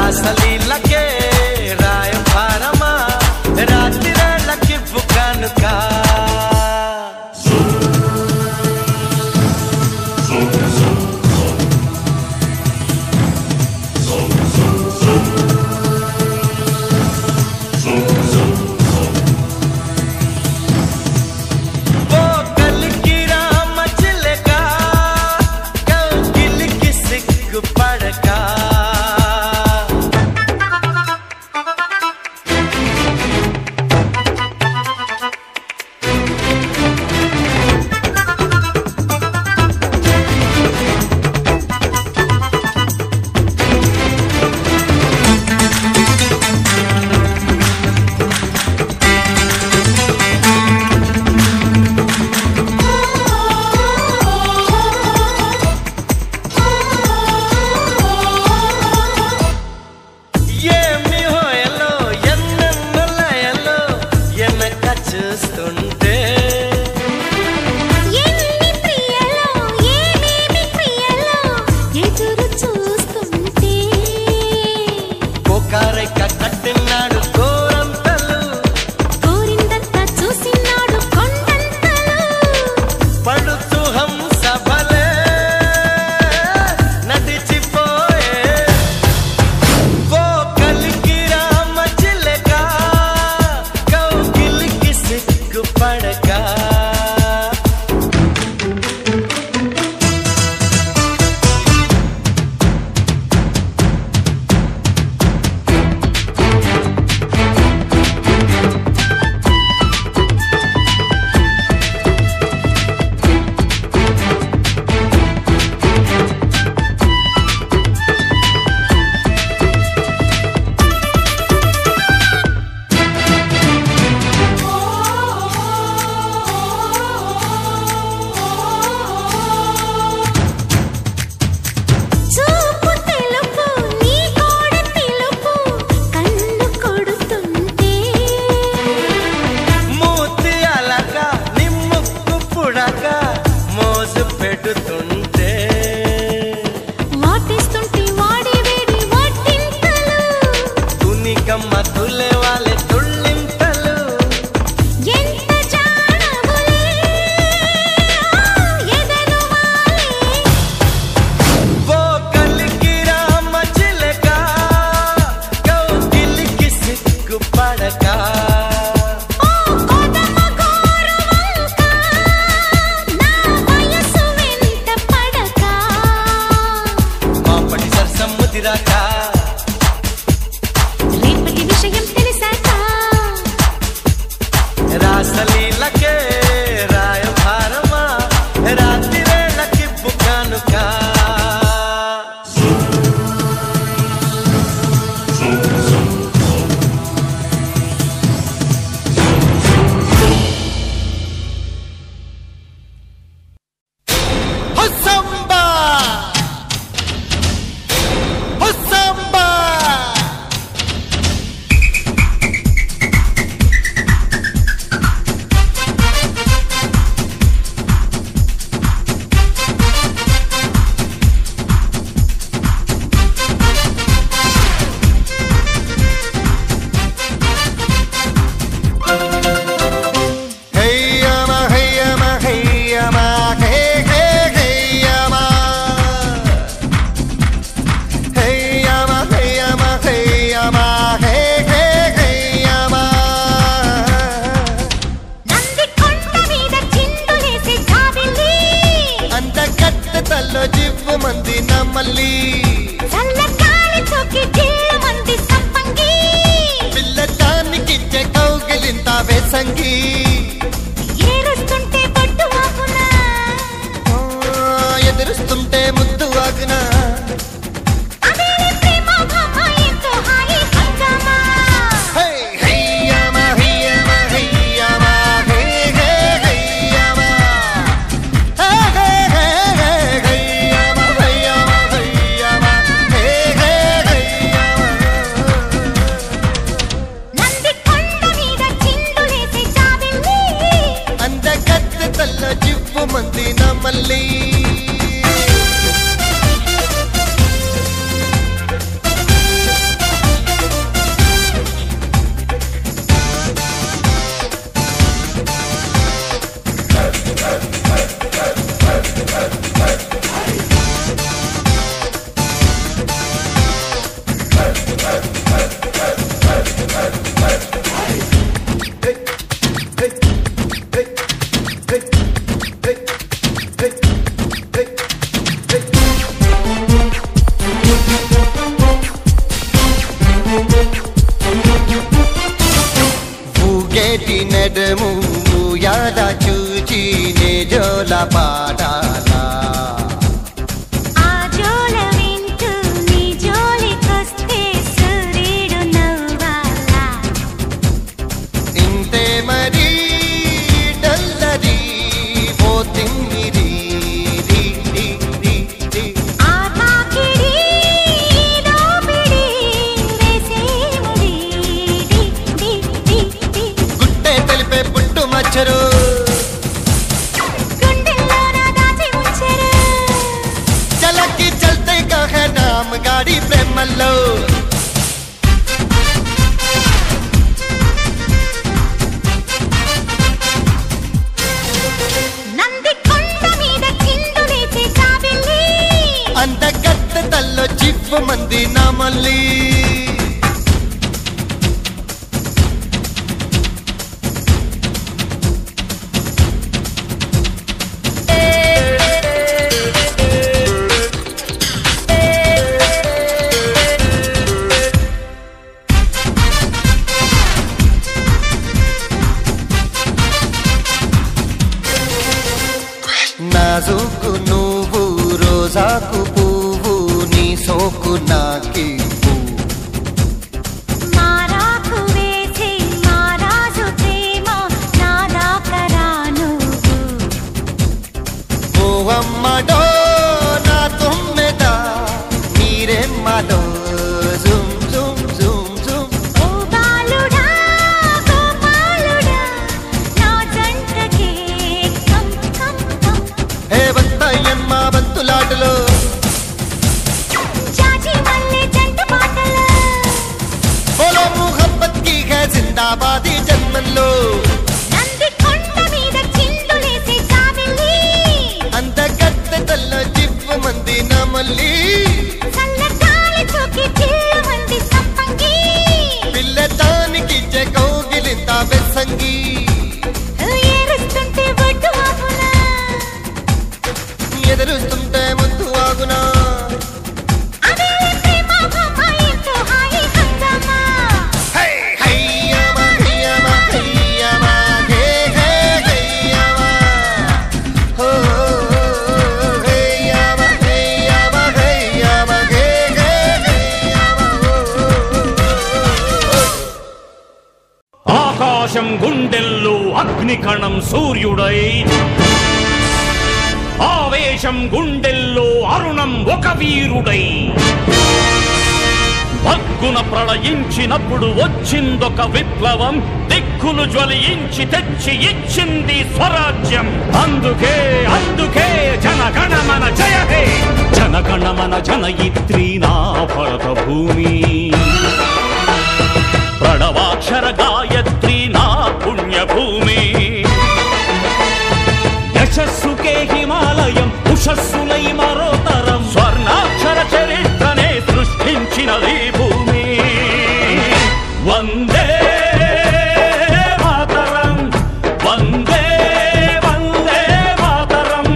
రాసలీలకే రాయభారమా రాత్రిరేళ్ళకి బుకానుకా నంది కొండ మీద చిందులేసి జాబిల్లి పడి ప్రేమల్లో అందగత్తెతల్లో చివ్వు మంది నా మళ్ళీ నాజుకు నువ్వు రోజాకు పువ్వు నీ సోకు నాకి మారాకు వేసి మారాజు ప్రేమ నాదాకరా నువ్వు ఓ అమ్మడో నా తుమ్మెదా మీరెమ్మడో జుమ్ జుమ్ జుమ్ జుమ్ ఓ బాలుడా గోపాలుడా నా జంటకే కం కం కం హే బంతయ్యమ్మ బంతులాటలో చాచి మల్లె జంట పాటలు బోలో ముహబ్బత్ కి హై జిందాబాదీ జన్మల్లో నంది కొండ మీద చిందులేసి జాబిల్లి అందగత్తెతల్లో చివ్వు మంది నా మళ్ళీ చల్లగాలి సోకి చిల్లు మంది సంపంగి పిల్లదానికి కౌగిలింత వెస్సంగి ఏరుస్తుంటే ఒడ్డు ఆపునా ఎదురుస్తుంటే ముద్దు ఆగునా అదే ప్రేమ భామ ఇంటూ హాయి హంగామా హై హయ్యమ హయ్యమ హయ్యమ హే హే హయ్యమ హో హయ్యమ హయ్యమ హయ్యమ హే హే హయ్యమ ఆకాశం గుండెల్లో అగ్నికణం సూర్యుడై ఆవేశం గుండెల్లో అరుణం ఒక వీరుడై భగ్గున ప్రళయించినప్పుడు వచ్చిందొక విప్లవం దిక్కులు జ్వలించి తెచ్చి ఇచ్చింది స్వరాజ్యం అందుకే అందుకే జనగణమన జయ హే జనగణమన జనయిత్రీ నా భరత భూమి ప్రణవాక్షర గాయత్రీ నా పుణ్యభూమి యశస్సుకే హిమాలయం ఉషస్సులై మరోతరం స్వర్ణాక్షర చరిత్రనే సృష్టించినది భూమి వందే మాతరం వందే వందే మాతరం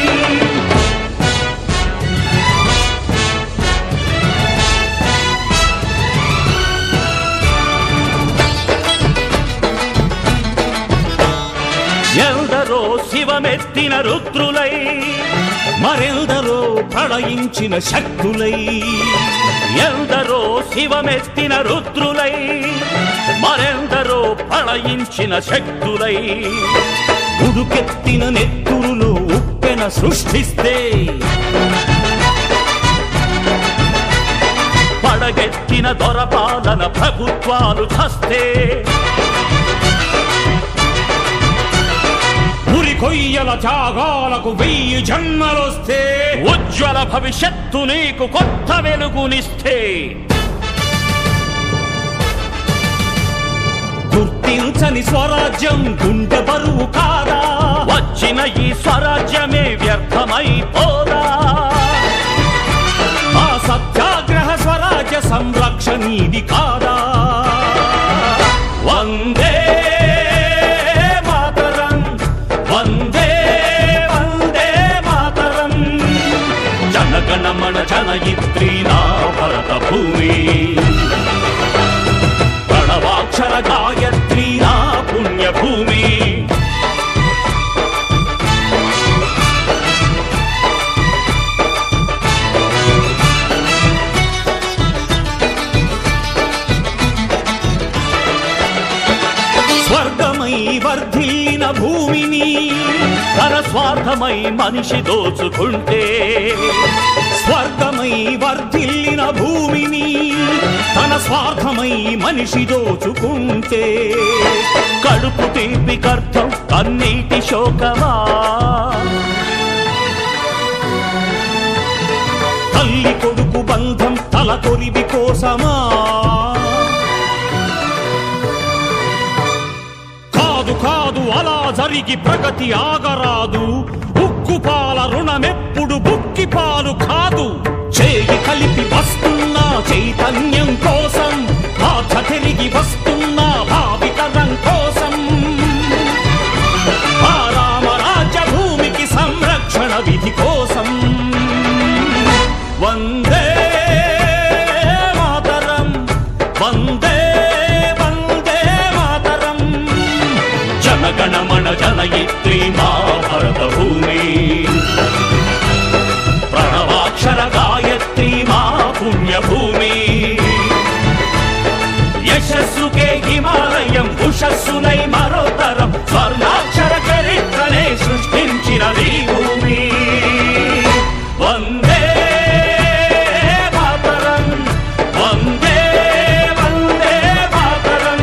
ఎందరో శివమెత్తిన రుద్రులై మరెందరో ప్రళయించిన శక్తులై ఎందరో శివమెత్తిన రుద్రులై మరెందరో ప్రళయించిన శక్తులై ఉడుకెత్తిన నెత్తురులో ఉప్పెన సృష్టిస్తే పడగెత్తిన దొరపాలన ప్రభుత్వాలు చస్తే కొయ్యల త్యాగాలకు 1000 జన్మలొస్తే ఉజ్వల భవిష్యత్తు నీకు కొత్త వెలుగునిస్తే గుర్తించని స్వరాజ్యం గుండె బరువు కాదా వచ్చిన ఈ స్వరాజ్యమే వ్యర్థమైపోదా ఆ సత్యాగ్రహ స్వరాజ్య సంరక్షణీది కాదా వందే వందే వందే మాతరం జనగణమన జనయిత్రీ నా భరత భూమి ప్రణవాక్షర గాయత్రీ నా పుణ్యభూమి స్వర్గమై వర్ధిల్లిన భూమిని తన స్వార్థమై మనిషి దోచుకుంటే స్వర్గమై వర్ధిల్లిన భూమిని తన స్వార్థమై మనిషి దోచుకుంటే కడుపు తీపికర్థం కన్నీటి శోకమా తల్లి కొడుకు బంధం తల కలల కొరివి కోసమా? కాదు కాదు అలా జరిగి ప్రగతి ఆగరాదు. ఉక్కుపాల రుణమెప్పుడు బుక్కి పాలు కాదు. చేయి కలిపి వస్తున్న చైతన్యం కోసం, బాధ తిరిగి వస్తున్న భావితరం కోసం, ఆ రామరాజ్య భూమికి సంరక్షణ విధి కోసం. వందే మాతరం, వందే వందే మాతరం. జనగణమన జనయిత్రి మా భరత భూమి, ప్రణవాక్షర గాయత్రి మా పుణ్యభూమి. యశస్సుకే హిమాలయం ఉషస్సునై మరోతరం, స్వర్ణాక్షర చరిత్రనే సృష్టించిన ఈ భూమి. వందే మాతరం, వందే వందే మాతరం.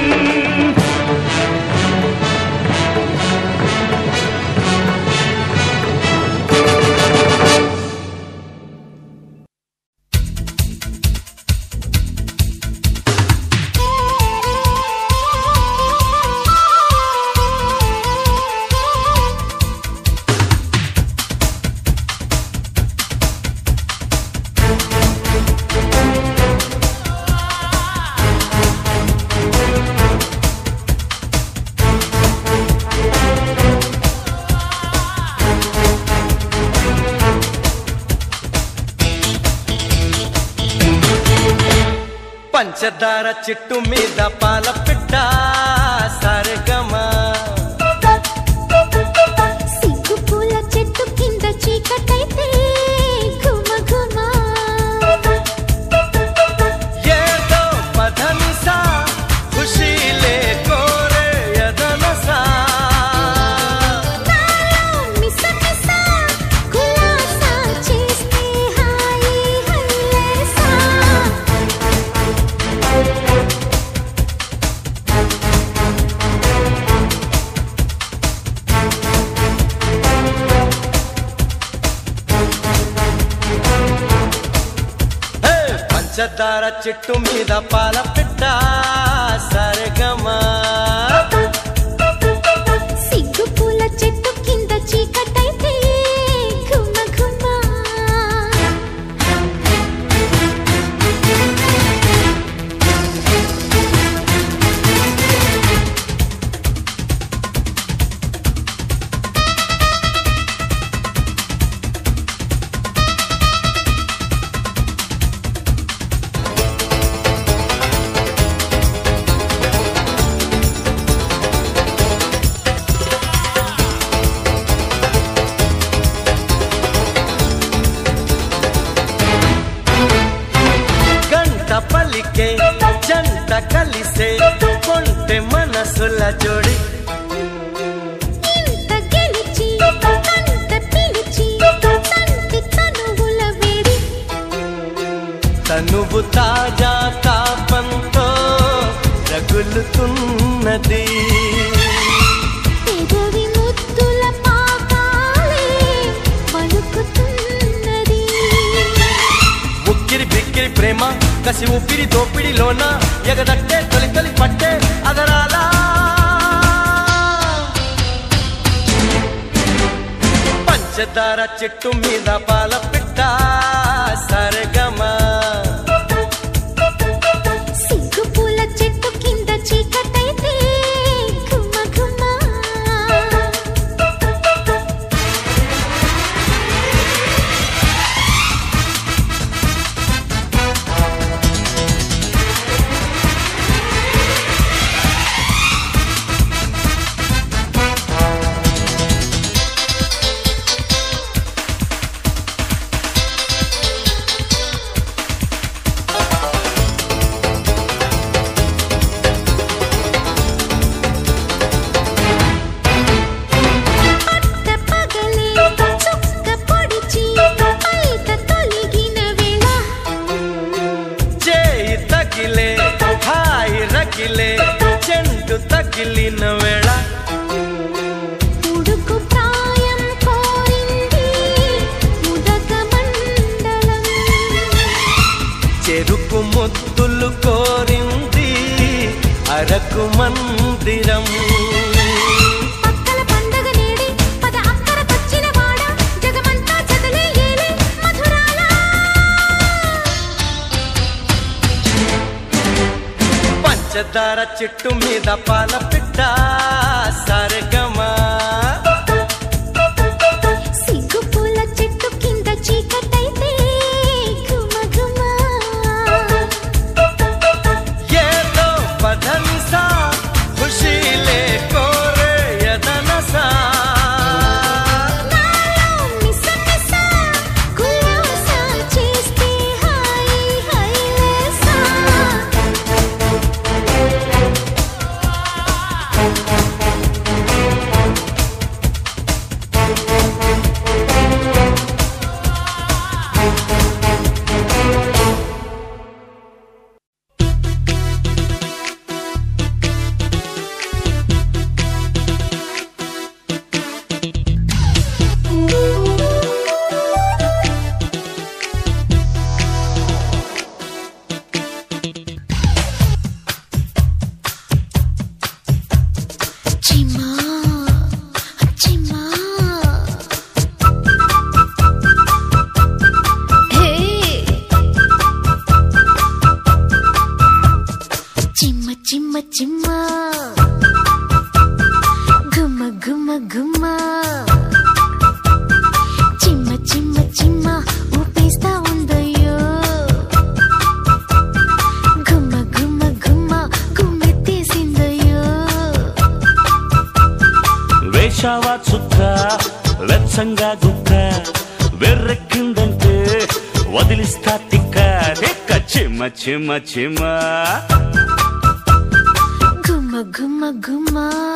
పంచదార చెట్టు మీద పాల పిట్ట సరగమా, సిగ్గు పూల చెట్టు కింద చీకటైతే ఘుమ ఘుమ. ఏదో పదనిసా ఖుషీలే కోరే యదనసా. నాలో మిస మిస కులాసా చేస్తే హాయి హల్లేసా. హే! పంచదార చెట్టు మీద పాల పిట్ట సరగమా, సిగ్గు పూల చెట్టు కింద చీకటైతే ఘుమ ఘుమ. గంట పలికే జంట కలిసే కొంటె మనసుల జోడి. ఇంత గెలిచి అంత పిలిచి తంతి తనువుల వేడి. తనువు తాజా తాపంతో రగులుతున్నది. పెదవి ముద్దుల పాకాలే పలుకుతున్నది. ఉక్కిరి బిక్కిరి ప్రేమ కసి ఊపిరి దోపిడిలోన ఎగదట్టే తొలి తొలి పట్టే అదరాల. పంచదార చెట్టు మీద పాల పిట్ట సరగమా, సిగ్గు పూల చెట్టు కింద చీకటైతే ఘుమ ఘుమ. తగిలే చెండు తగిలిన వేళ ఉడుకు ప్రాయం కోరింది ముదక మండలం చెరుకు ముద్దులు కోరింది అరకు మందిరం. పక్కల పండగ నేడి పద అక్కరకొచ్చిన వాడ జగమంతా చదలే ఏలే మధురాల. పంచదార చెట్టు మీద పాల పిట్ట సరగమా. సిగ్గు పూల చెట్టు కింద చీకటైతే ఘుమ ఘుమ. ఏదో పదనిసా ఖుషీలే కోరే యదనసా. నాలో మిస మిస గులాసా చేస్తే హాయి హైలేసా. చిమా చిమా హే చిమ్మ చిమ్మ చిమ్మ గుమ్మ గుమ్మ గుమ్మ. చిమ్మ చిమ్మ చిమ్మ ఊపేస్తా ఉందయ్యో. గుమ్మ గుమ్మ గుమ్మ గుమ్మెత్తేసిందయ్యో. వేషావా చుక్క వెచ్చంగా గుక్క వెర్రెక్కిందంటే వదిలిస్తా తిక్క తిక్క చిమ్మ చిమ్మ చిమ్మ. గుమ్మ గుమ్మ గుమ్మ.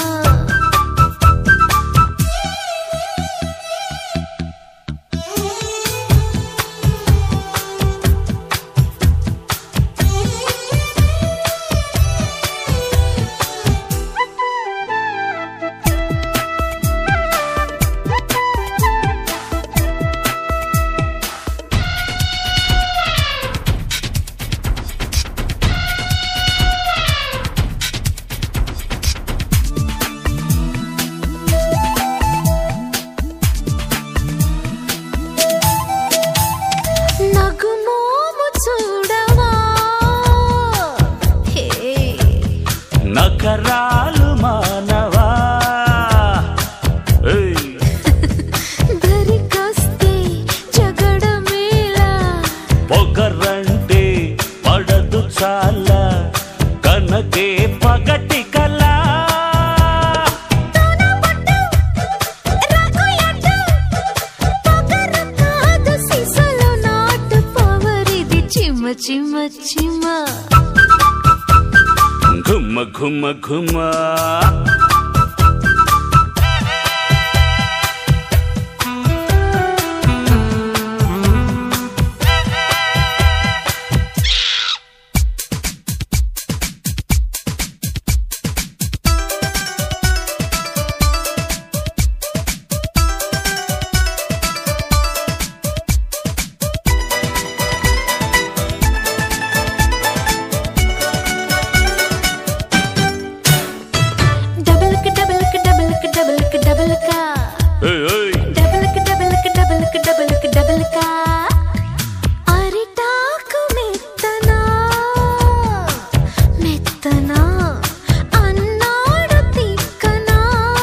నగుమోము చూడవా హే. నకరాలు మానవా ఏయ్. దరికొస్తే జగడమేలా. పొగరంటే పడదు చాలా కనకే పగటి కలా. రాకు ఎడ్డు పొగరు కాదు సిసలు నాటు పవరిది. చిమ్మ చిమ్మ చిమ్మ ఘుమ్మ ఘుమ్మ ఘుమ్మ. డబల్క్ డబల్క్ డబల్క్ డబల్క్ డబల్కా. ఏయ్, ఏయ్. డబల్క్ డబల్క్ డబల్క్ డబల్క్ డబల్కా. అరిటాకు మెత్తనా మెత్తనా అన్నాడు తిక్కనా.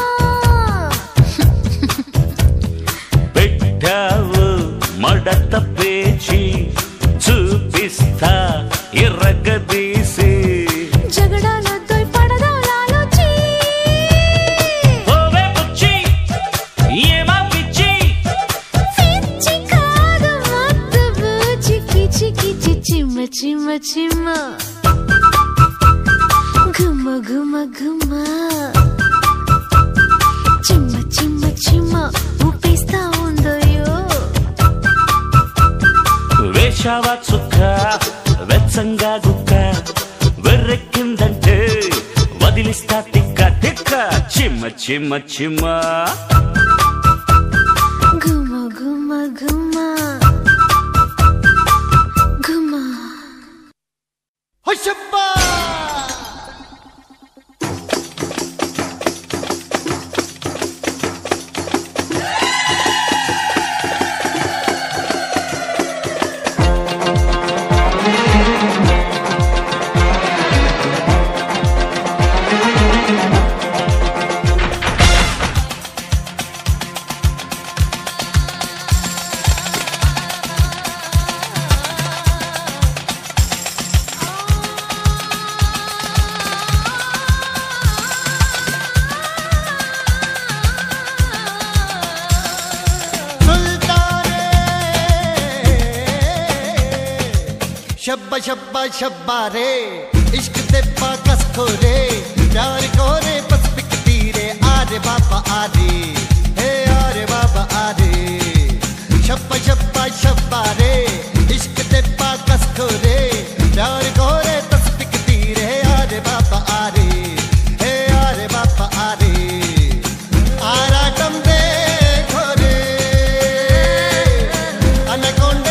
పెట్టావు మడత పేచి చూపిస్తా ఎర్రగదీసి. జగడాలతో పడదాలాలోచి. ఓవే పుచ్చి ఏమా పిచ్చి. పిచ్చి కాదు మత్తు బూచి కిచి కిచి చిమ్మ చిమ్మ చిమ్మ. గుమ్మ గుమ్మ గుమ్మ. చిమ్మ చిమ్మ చిమ్మ ఊపేస్తా ఉందయ్యో. వేషావా చుక్క వెచ్చంగా గుక్క వెర్రెక్కిందంటే వదిలిస్తా తిక్క తిక్క చిమ్మ చిమ్మ చిమ్మ. గుమ్మ గుమ్మ గుమ్మ గుమ్మ शब्बा शब्बा शब्बा शब्बा रे इश्क ते पाकस खोरे प्यार कोरे बस बिकती रे आरे बाबा आरे हे आरे बाबा आरे शब्बा शब्बा शब्बा रे इश्क ते पाकस खोरे प्यार कोरे बस बिकती रे आरे बाबा आरे हे आरे बाबा आरे आराटम दे खोरे अनकोंडे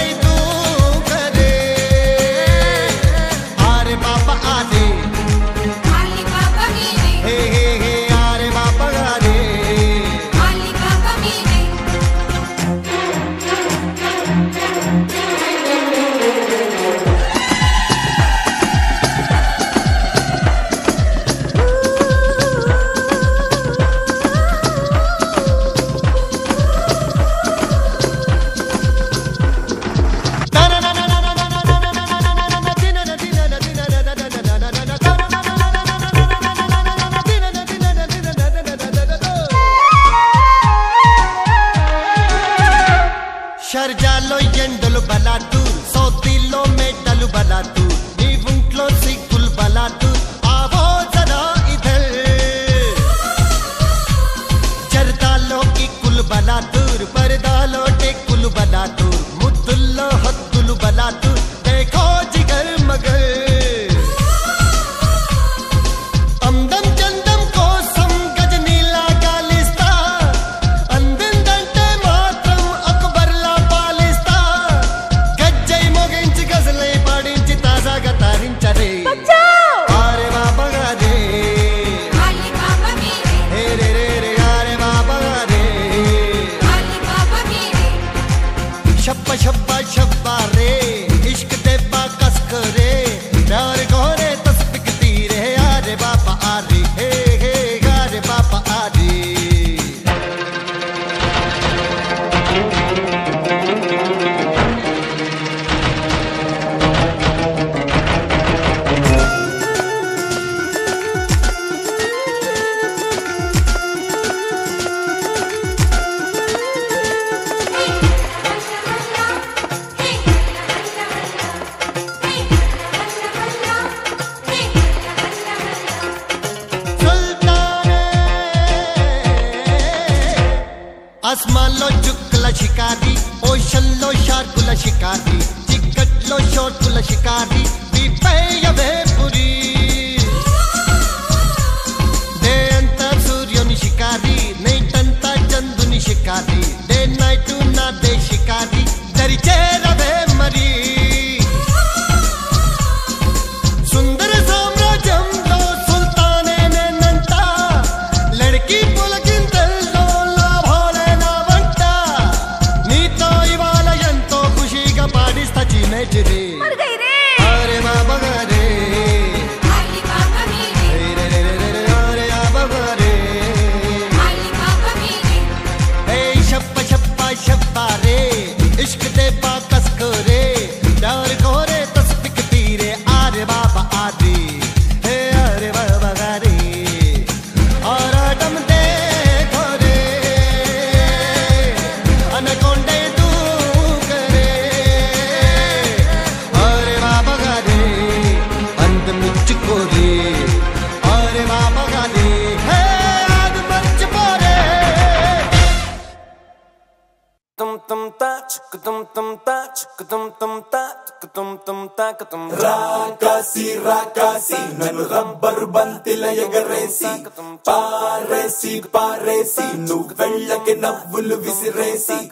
షర్జాలో ఎండలు బలాటు సౌతిలో మెట్టలు బలాటు నీ ఒంట్లో సిగ్గులు బలాటు ఆవో జరా ఇధర్ చర్దాలో కిక్కులు బలాటు పరదాలో టెక్కులు బలాటు ముద్దుల్లో హద్దులు బలాటు దేఖో జిగర్ మగర్ అందం చందం కోసం గజనీలా గాలిస్తా అందిందంటే మాత్రం అక్బర్లా పాలిస్తా గజ్జై మోగించి గజలై పాడించి తాజాగా తారించరే ఆరే బాబా రే హే రే రే రే ఆరే బాబా రే शब्बा शब्बा शब्बा रे इश्क ते बाकस करे प्यार कोरे तस्बिकती रे आरे बाबा आरे हे हे आरे बाबा आरे ఆస్మాన్లో చుక్కల షికారి ఓషన్లో షార్కుల షికారి చిక్కట్లో షోర్కుల షికారి విపేయవే పురి డే అంతా సూర్యుని షికారి నైట్ అంతా చందుని షికారి డే నైట్ నా దే షికారి దరి చేరవే మరి సుందర సామ్రాజ్యంలో సుల్తానే నేనంట లడ్కీ పులకింతల్లో లాభాలే నా వంట నీతో ఇవాళ ఎంతో ఖుషిగా పాడిస్తా చిన్నచిరి అరే బాబా రే అరే బాబా రే హే షబ్బా షబ్బా షబ్బా రే इश्क दे बाकस करे प्यार कोरे तस्बिकती रे आरे बाबा आरे हे आरे बाबा रे और आटम दे खोरे अनकोंडे तू करे आरे बाबा रे अंत मुझ कोरे आरे बाबा रे हे आद मच पोरे tum ta chuk tum ta chuk tum ta chuk tum ta tum రాకాసి నన్ను రబ్బరు బంతిల ఎగరేసి పారేసి నువ్వు వెళ్ళకి నవ్వులు విసిరేసి